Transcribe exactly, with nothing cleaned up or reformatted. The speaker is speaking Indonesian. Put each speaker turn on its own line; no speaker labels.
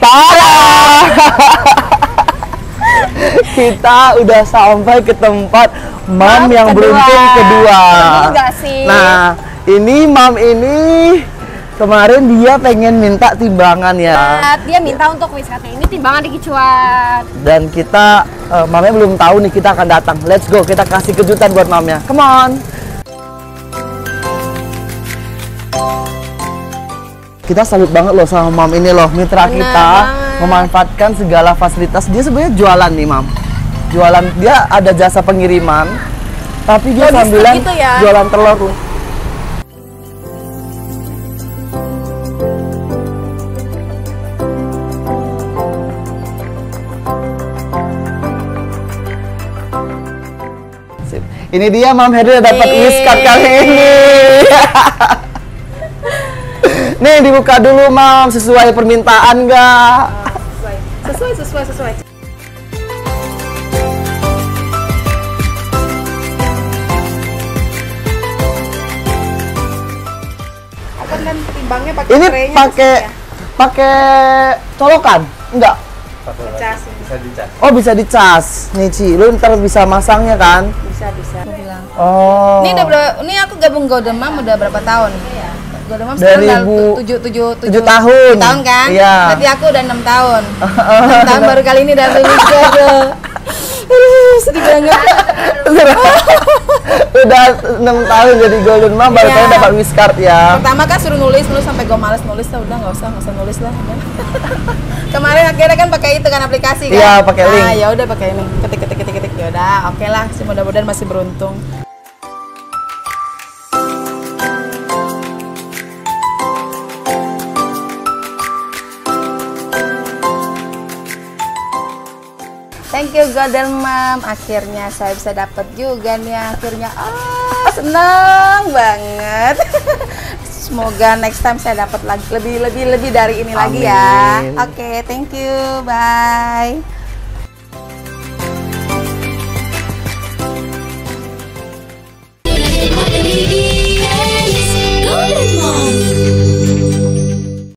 Parah. Kita udah sampai ke tempat mam yang
kedua.
beruntung kedua.
Enggak sih.
Nah, ini mam ini kemarin dia pengen minta timbangan ya.
Dia minta untuk wisata ini timbangan di Kicuan.
Dan kita, uh, mamnya belum tahu nih kita akan datang. Let's go, kita kasih kejutan buat mamnya. Come on. Kita salut banget loh sama mam ini loh, mitra
Bener
kita
banget.
memanfaatkan segala fasilitas. Dia sebenarnya jualan nih mam, jualan, dia ada jasa pengiriman, tapi dia
Logistik
sambilan
gitu ya?
jualan telur loh. Sip. Ini dia mam Herdi dapat
Yeay.
Whiskat kali ini. Nih dibuka dulu mam, sesuai permintaan nggak?
Sesuai, sesuai, sesuai. Apa kan timbangnya pakai
Ini
traynya
pakai
ya?
pakai colokan? Enggak.
Ngecas ini.
Bisa dicas.
Oh bisa dicas. Nih Ci, lu ntar bisa masangnya kan?
Bisa, bisa. Aku bilang.
Oh.
Ini udah berapa, ini aku gabung Golden Mom udah berapa tahun? Golden Mom
Dari
sekarang udah
bu-
tujuh, tujuh,
tujuh tahun.
tujuh tahun kan?
Iya.
Berarti aku udah enam tahun. enam tahun baru kali ini dapet Whiskat. Aduh, sedih banget.
Udah enam tahun jadi Golden Mom baru
Iya.
kali dapat Whiskat ya.
Pertama kan suruh nulis, nulis sampai gue males nulis, lah udah nggak usah, nggak usah nulis lah. Udah. Kemarin akhirnya kan pakai itu kan aplikasi kan?
Iya, pakai link.
Nah, ya udah pakai ini, ketik ketik ketik ketik ya udah, oke lah. Mudah-mudahan masih beruntung. Thank you Golden Mom. Akhirnya saya bisa dapat juga nih. Akhirnya ah senang banget. Semoga next time saya dapat lagi lebih lebih lebih dari ini lagi ya.
Amin.
Oke, thank you. Bye.